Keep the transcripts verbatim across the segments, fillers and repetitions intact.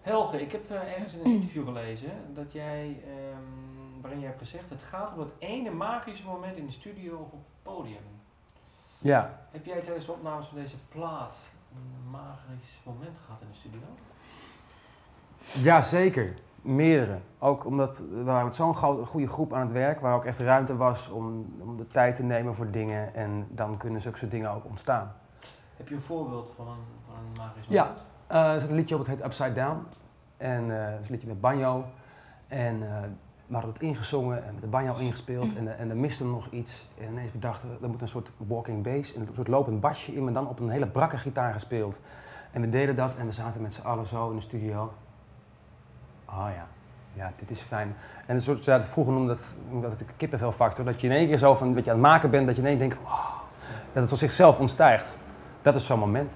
Helge, ik heb uh, ergens in een interview gelezen dat jij, um, waarin jij hebt gezegd, het gaat om dat ene magische moment in de studio of op het podium. Ja. Heb jij tijdens de opnames van deze plaat een magisch moment gehad in de studio? Ja, zeker. Meerdere. Ook omdat we waren met zo'n goede groep aan het werk, waar ook echt ruimte was om, om de tijd te nemen voor dingen en dan kunnen zulke soort dingen ook ontstaan. Heb je een voorbeeld van een, van een magisch Ja, moment? uh, er zit een liedje op, het heet Upside Down. En uh, dat is een liedje met banjo. En uh, we hadden het ingezongen en met de banjo ingespeeld en, uh, en er miste nog iets. En ineens bedachten we, er moet een soort walking bass, een soort lopend basje in, maar dan op een hele brakke gitaar gespeeld. En we deden dat en we zaten met z'n allen zo in de studio. Oh ja, ja, dit is fijn. En een soort, ja, vroeger noemde dat, omdat het de kippenvelfactor, dat je in één keer zo van wat je aan het maken bent, dat je in één keer denkt, wow, dat het tot zichzelf ontstijgt. Dat is zo'n moment.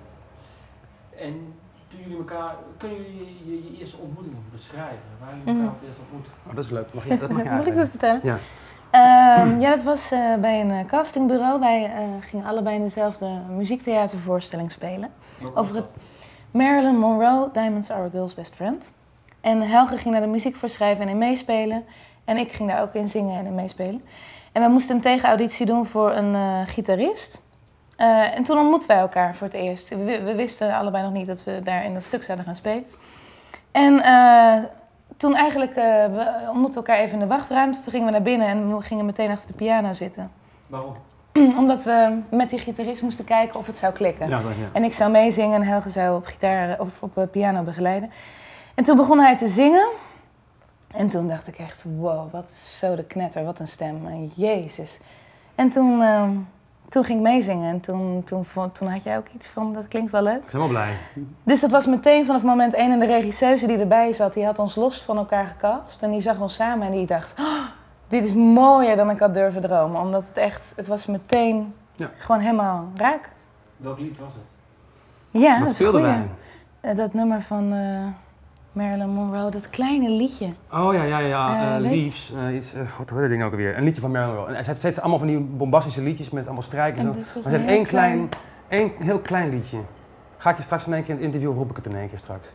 En toen jullie elkaar, kunnen jullie je, je, je eerste ontmoeting beschrijven? Waar jullie elkaar mm. op het eerst ontmoet? Oh, dat is leuk. Mag, je, dat mag, je mag ik dat vertellen? Ja. Uh, ja, dat was uh, bij een uh, castingbureau. Wij uh, gingen allebei in dezelfde muziektheatervoorstelling spelen. Wat over het Marilyn Monroe, Diamonds Are a Girl's Best Friend. En Helge ging daar de muziek voor schrijven en in meespelen. En ik ging daar ook in zingen en in meespelen. En we moesten een tegenauditie doen voor een uh, gitarist. Uh, en toen ontmoetten wij elkaar voor het eerst. We, we wisten allebei nog niet dat we daar in dat stuk zouden gaan spelen. En uh, toen eigenlijk, uh, we ontmoetten elkaar even in de wachtruimte. Toen gingen we naar binnen en we gingen meteen achter de piano zitten. Waarom? Omdat we met die gitarist moesten kijken of het zou klikken. Ja, dat, ja. En ik zou meezingen en Helge zou op gitaar of op piano begeleiden. En toen begon hij te zingen. En toen dacht ik echt, wow, wat zo de knetter, wat een stem. En jezus. En toen, uh, toen ging ik meezingen. En toen, toen, toen had jij ook iets van, dat klinkt wel leuk. Ik ben wel blij. Dus dat was meteen vanaf moment één. En de regisseuse die erbij zat, die had ons los van elkaar gecast. En die zag ons samen en die dacht, oh, dit is mooier dan ik had durven dromen. Omdat het echt, het was meteen ja. gewoon helemaal raak. Welk lied was het? Ja, Wat dat is speelden wij? Uh, dat nummer van uh, Marilyn Monroe, dat kleine liedje. Oh ja, ja, ja. Uh, uh, Leaves. Uh, iets, uh, God, hoe heet dat ding ook alweer? Een liedje van Marilyn Monroe. En het zijn allemaal van die bombastische liedjes met allemaal strijkers. Maar het is één klein, één heel klein liedje. Ga ik je straks in één keer in het interview, roep ik het in één keer straks.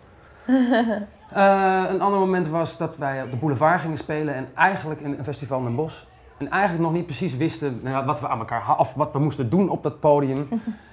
uh, een ander moment was dat wij op de boulevard gingen spelen en eigenlijk in een festival in Den Bosch. En eigenlijk nog niet precies wisten nou, wat we aan elkaar of wat we moesten doen op dat podium.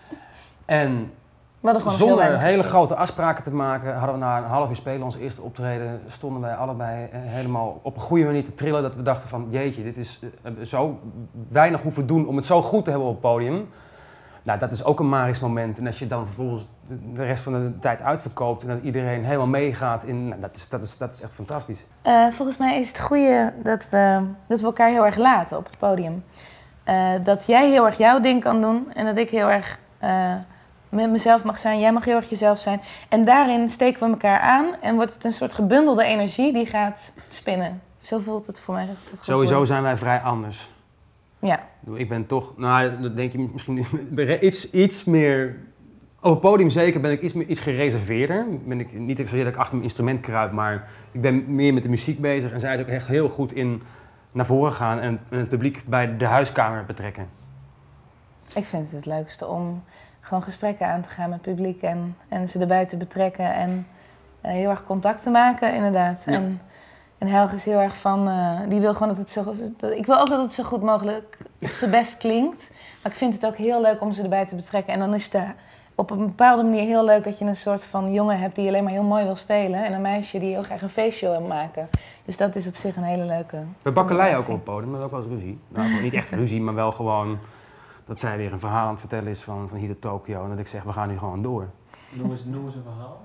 En zonder hele grote afspraken te maken, hadden we na een half uur spelen, ons eerste optreden, stonden wij allebei helemaal op een goede manier te trillen. Dat we dachten van, jeetje, dit is uh, zo weinig hoeven doen om het zo goed te hebben op het podium. Nou, dat is ook een magisch moment. En als je dan vervolgens de rest van de tijd uitverkoopt en dat iedereen helemaal meegaat, in, nou, dat, is, dat, is, dat is echt fantastisch. Uh, volgens mij is het goede dat we, dat we elkaar heel erg laten op het podium. Uh, dat jij heel erg jouw ding kan doen en dat ik heel erg uh, met mezelf mag zijn. Jij mag heel erg jezelf zijn. En daarin steken we elkaar aan en wordt het een soort gebundelde energie die gaat spinnen. Zo voelt het voor mij. Sowieso zijn wij vrij anders. Ja. Ik ben toch, nou, dat denk je misschien iets, iets meer. Op het podium zeker ben ik iets, meer, iets gereserveerder. Ben ik niet zozeer dat ik achter mijn instrument kruip, maar ik ben meer met de muziek bezig. En zij is ook echt heel goed in naar voren gaan en, en het publiek bij de huiskamer betrekken. Ik vind het het leukste om gewoon gesprekken aan te gaan met het publiek en, en ze erbij te betrekken en uh, heel erg contact te maken, inderdaad. Ja. En, En Helge is heel erg van, uh, die wil gewoon dat het zo goed, ik wil ook dat het zo goed mogelijk op zijn best klinkt. Maar ik vind het ook heel leuk om ze erbij te betrekken. En dan is het op een bepaalde manier heel leuk dat je een soort van jongen hebt die alleen maar heel mooi wil spelen. En een meisje die heel graag een feestje wil maken. Dus dat is op zich een hele leuke. We bakkelei ook op het podium, maar ook wel eens ruzie. Nou, niet echt ruzie, maar wel gewoon dat zij weer een verhaal aan het vertellen is van, van hier tot Tokio. En dat ik zeg, we gaan nu gewoon door. Noem eens, noem eens een verhaal.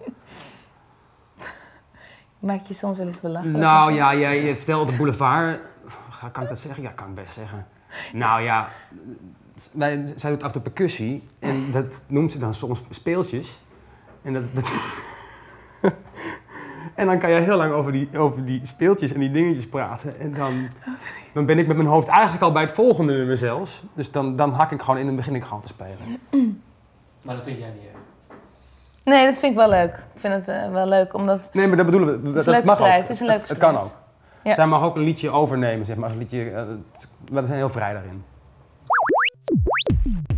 Maak je soms wel eens belachelijk? Nou ja, jij je vertelt op de boulevard. Kan ik dat zeggen? Ja, kan ik best zeggen. Nou ja, wij, zij doet af en toe percussie en dat noemt ze dan soms speeltjes. En, dat, dat en dan kan je heel lang over die, over die speeltjes en die dingetjes praten. En dan, dan ben ik met mijn hoofd eigenlijk al bij het volgende nummer zelfs. Dus dan, dan hak ik gewoon in en begin ik gewoon te spelen. Maar dat vind jij niet erg? Nee, dat vind ik wel leuk. Ik vind het uh, wel leuk, omdat... Nee, maar dat bedoelen we. Dat, dat mag strijd. ook. Het is een leuke het, het kan ook. Ja. Zij mag ook een liedje overnemen, zeg maar. Een liedje, uh, we zijn heel vrij daarin.